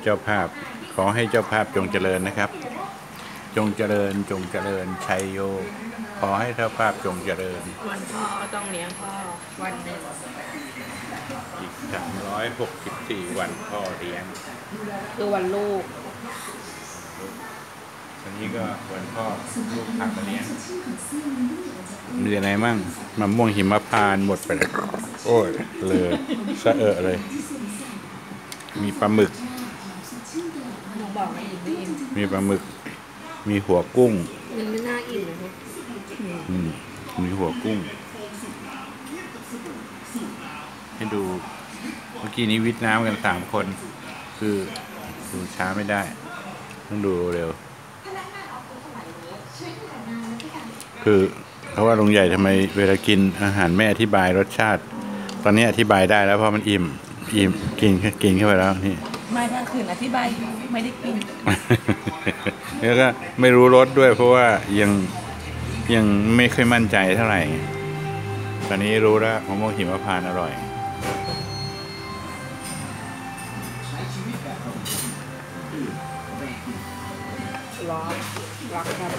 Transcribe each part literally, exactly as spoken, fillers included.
เจ้าภาพขอให้เจ้าภาพจงเจริญนะครับจงเจริญจงเจริญชัยโยขอให้เจ้าภาพจงเจริญวันพ่อก็ต้องเลี้ยงพ่อวันหนึ่งอีกสามร้อยหกสิบสี่วันพ่อเลี้ยงคือวันลูกวันนี้ก็วันพ่อลูกพามาเลี้ยงมีอะไรมั่งมะม่วงหิมพานต์หมดไปแล้วโอ้ยเลยสะเอะเลยมีปลาหมึกบอกไม่อิ่มไม่อิ่มมีปลาหมึกมีหัวกุ้งมันไม่น่าอิ่มเลยอืมมีหัวกุ้งให้ดูเมื่อกี้นี้วิทน้ำกันสามคนคือดูช้าไม่ได้ต้องดูเร็วคือเพราะว่าลุงใหญ่ทำไมเวลากินอาหารแม่อธิบายรสชาติตอนนี้อธิบายได้แล้วเพราะมันอิ่มอิ่มกินกินเข้าไปแล้วนี่ไม่ทั้งคืนอธิบายไม่ได้กินแล้วก็ไม่รู้รสด้วยเพราะว่ายังยังไม่ค่อยมั่นใจเท่าไหร่ตอนนี้รู้แล้วมะม่วงหิมพานต์อร่อยร้อนรักครับ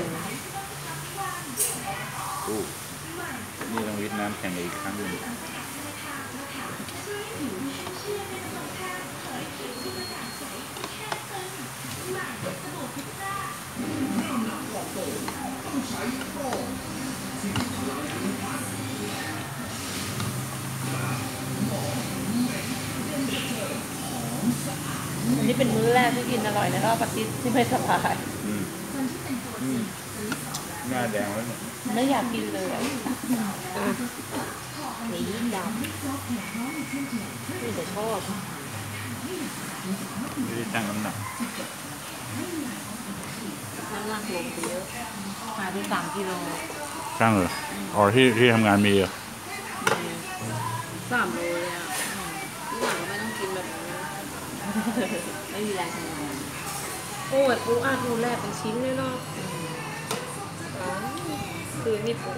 อู้นี่ต้องวิทน้ำแข็งอีกครั้งหนึ่งอันนี้เป็นมื้อแรกที่กินอร่อยในรอบอาทิตย์ที่ไม่สบายหน้าแดงแล้วเนี่ยไม่อยากกินเลยสีดำนี่แต่ชอบไม่ได้ตั้งน้ำหนักน้ำหนักลงเยอะมาที่สามกิโลตั้งเหรออ๋อที่ที่ทำงานมีเหรอสามโลเลยอ่ะที่หลังก็ไม่ต้องกินแบบนี้ไม่มีแรงทำงานโอ้ยปูอาดูแลเป็นชิ้นเลยเนาะคือนี่ปู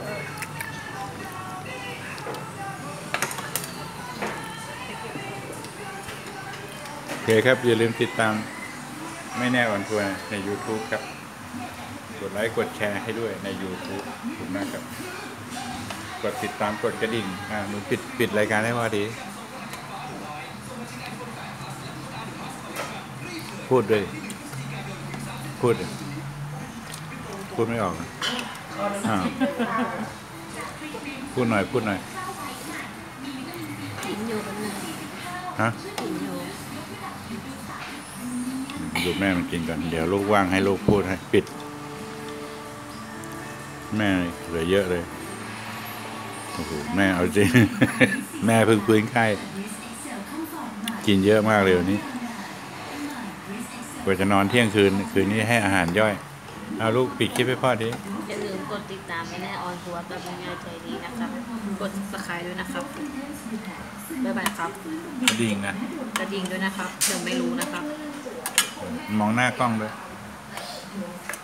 โอเคครับอย่าลืมติดตามไม่แน่วันทัวร์ใน ยูทูบ ครับกดไลค์กดแชร์ให้ด้วยใน ยูทูบ ขอบคุณมากครับกดติดตามกดกระดิ่งอ่ามึงปิดปิดรายการให้พอดีพูดด้วยพูดพูดไม่ออกอ่าพูดหน่อยพูดหน่อยกินอยู่กันเลยฮะดูแม่มันกินก่อนเดี๋ยวลูกว่างให้ลูกพูดให้ปิดแม่เหลือเยอะเลยโอ้โหแม่เอาจริง แม่เพิ่งฟื้นไข้กินเยอะมากเลยวันนี้กว่าจะนอนเที่ยงคืนคืนนี้ให้อาหารย่อยเอาลูกปิดคลิปให้พ่อดิอย่าลืมกดติดตามไม่แน่ออนทัวร์แบบง่ายใจดีนะครับกด ซับสไครบ์ ด้วยนะครับบ๊ายบายครับกระดิ่งนะกระดิ่งด้วยนะครับเดี๋ยวไม่รู้นะครับมองหน้ากล้องด้วย